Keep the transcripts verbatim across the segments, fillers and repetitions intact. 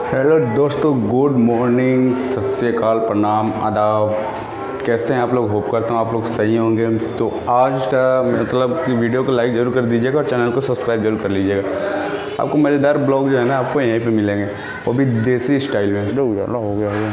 Hello दोस्तों, good morning, सत श्री अकाल, प्रणाम, आदाब। कैसे हैं आप लोग? होप करता हूँ आप लोग सही होंगे। तो आज का मतलब कि वीडियो को लाइक ज़रूर कर दीजिएगा और चैनल को सब्सक्राइब जरूर कर लीजिएगा। आपको मज़ेदार ब्लॉग जो है ना आपको यहीं पे मिलेंगे, वो भी देसी स्टाइल में। हो गया हो गया हो गया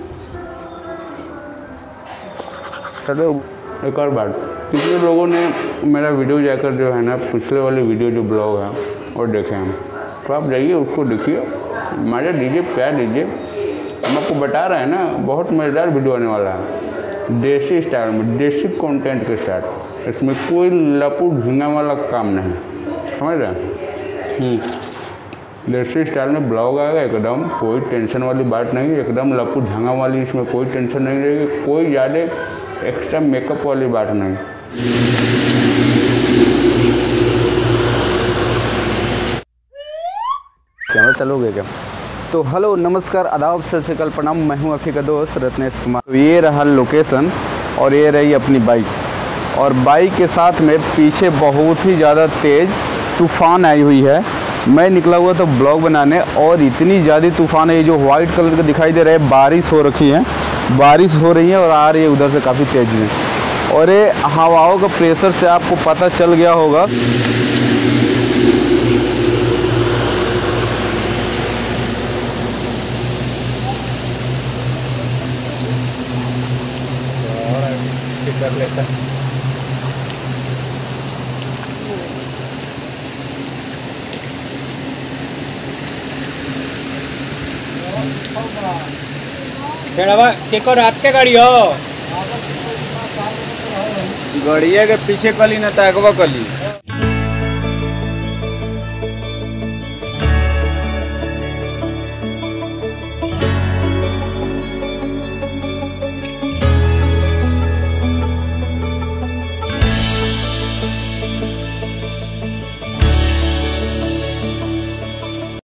चलो एक और बात, पिछले लोगों ने मेरा वीडियो जाकर जो है ना पिछले वाले वीडियो जो ब्लॉग है और देखे हैं, तो आप जाइए उसको देखिए, मज़ा दीजिए, प्यार दीजिए। हम आपको बता रहे हैं ना, बहुत मज़ेदार वीडियो आने वाला है, देसी स्टाइल में, देसी कंटेंट के साथ। इसमें कोई लपू झींगा वाला काम नहीं, समझ रहे हैं? देसी स्टाइल में ब्लॉग आएगा, एकदम कोई टेंशन वाली बात नहीं, एकदम लपू झंगा वाली, इसमें कोई टेंशन नहीं रहेगी, कोई ज़्यादा एक्स्ट्रा मेकअप वाली बात नहीं। कैमरा चलोगे क्या? तो हेलो, नमस्कार, आदाब, सत श्री अकाल, प्रणाम। मैं हूं आपका दोस्त रत्नेश कुमार। तो ये रहा लोकेशन और ये रही अपनी बाइक, और बाइक के साथ में पीछे बहुत ही ज़्यादा तेज़ तूफ़ान आई हुई है। मैं निकला हुआ था ब्लॉग बनाने, और इतनी ज़्यादा तूफ़ान है, ये जो वाइट कलर का दिखाई दे रहा है, बारिश हो रखी है, बारिश हो रही है और आ रही है उधर से काफ़ी तेज़ में। और ये हवाओं का प्रेशर से आपको पता चल गया होगा कर लेता केको रात के गाड़ी हो गड़िया के पीछे कली न ताकवा कली।